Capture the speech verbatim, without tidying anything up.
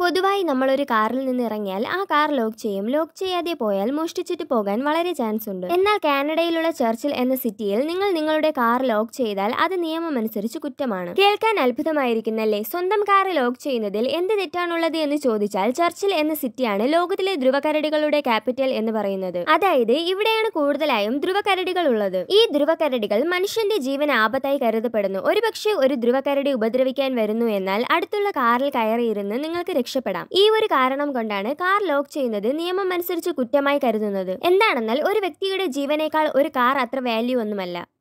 പൊതുവായി നമ്മളൊരു കാറിൽ നിന്ന് ഇറങ്ങിയാൽ ആ കാർ ലോക്ക് ചെയ്യും. ലോക്ക് ചെയ്യാതെ പോയാൽ മോഷ്ടിച്ചിട്ട് പോകാൻ വളരെ ചാൻസ് ഉണ്ട്. എന്നാൽ കാനഡയിലുള്ള ചർച്ചിൽ എന്ന സിറ്റിയിൽ നിങ്ങൾ നിങ്ങളുടെ കാർ ലോക്ക് ചെയ്താൽ അത് നിയമമനുസരിച്ച് കുറ്റമാണ്. കേൾക്കാൻ അത്ഭുതമായിരിക്കുന്നല്ലേ? സ്വന്തം കാർ ലോക്ക് ചെയ്യുന്നതിൽ എന്ത് തെറ്റാണുള്ളത് എന്ന് ചോദിച്ചാൽ ചർച്ചിൽ എന്ന സിറ്റിയാണ് ലോകത്തിലെ ധ്രുവകരടികളുടെ ക്യാപിറ്റൽ എന്ന് പറയുന്നത്. അതായത് ഇവിടെയാണ് കൂടുതലായും ധ്രുവകരടികൾ ഉള്ളത്. ഈ ധ്രുവകരടികൾ മനുഷ്യന്റെ ജീവൻ ആപത്തായി കരുതപ്പെടുന്നു. ഒരുപക്ഷെ ഒരു ധ്രുവകരടി ഉപദ്രവിക്കാൻ വരുന്നു എന്നാൽ അടുത്തുള്ള കാറിൽ കയറിയിരുന്ന് നിങ്ങൾക്ക് രക്ഷപ്പെടാം. ഈ ഒരു കാരണം കൊണ്ടാണ് കാർ ലോക്ക് ചെയ്യുന്നത് നിയമം അനുസരിച്ച് കുറ്റമായി കരുതുന്നത്. എന്താണെന്നാൽ ഒരു വ്യക്തിയുടെ ജീവനേക്കാൾ ഒരു കാർ അത്ര വാല്യൂ ഒന്നുമല്ല.